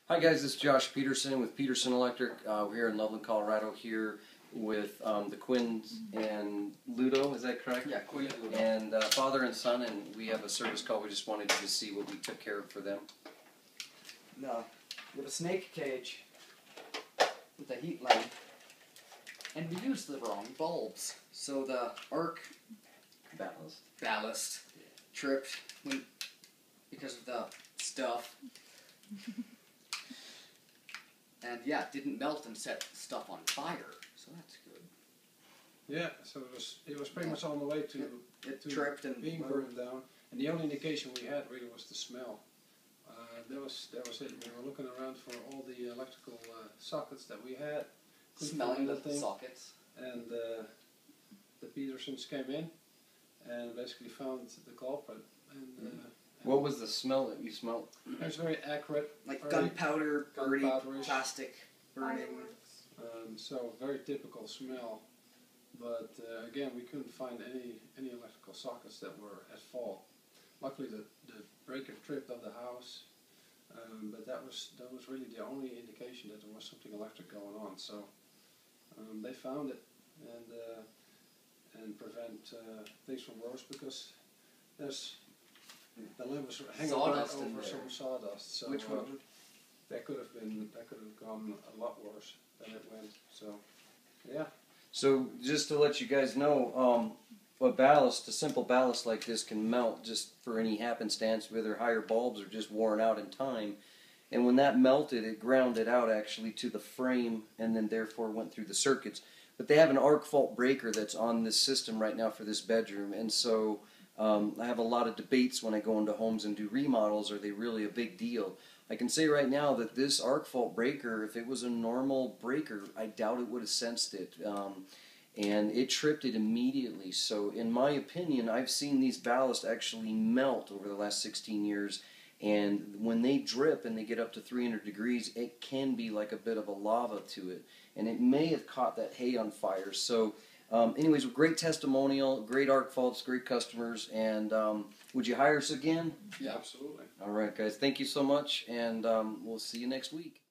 Hi guys, this is Josh Peterson with Peterson Electric. We're here in Loveland, Colorado, here with the Quinns and Ludo, is that correct? Yeah, Quinn and Ludo. And father and son, and we have a service call. We just wanted to see what we took care of for them. No, we have a snake cage with a heat lamp, and we used the wrong bulbs. So the arc ballast tripped because of the stuff. And yeah, it didn't melt and set stuff on fire, so that's good. Yeah, so it was pretty much on the way to tripped and being burned down, and the only indication we had really was the smell. That was it. We were looking around for all the electrical sockets that we had, smelling the sockets, and the Petersons came in and basically found the culprit. And what was the smell that you smelled? It was very accurate, like gunpowder, dirty plastic burning. So very typical smell. But again, we couldn't find any electrical sockets that were at fault. Luckily, the breaker tripped on the house, but that was really the only indication that there was something electric going on. So they found it and prevent things from worse, because the lamp was hanging right over some sawdust. So that could have gone a lot worse than it went. So yeah. So just to let you guys know, a simple ballast like this can melt just for any happenstance, whether higher bulbs are just worn out in time. And when that melted, it ground it out actually to the frame, and then therefore went through the circuits. But they have an arc fault breaker that's on this system right now for this bedroom, and so I have a lot of debates when I go into homes and do remodels. Are they really a big deal? I can say right now that this arc fault breaker, if it was a normal breaker, I doubt it would have sensed it. And it tripped it immediately. So in my opinion, I've seen these ballasts actually melt over the last 16 years. And when they drip and they get up to 300 degrees, it can be like a bit of a lava to it. And it may have caught that hay on fire. So anyways, great testimonial, great arc faults, great customers. And would you hire us again? Yeah, absolutely. All right, guys. Thank you so much. And we'll see you next week.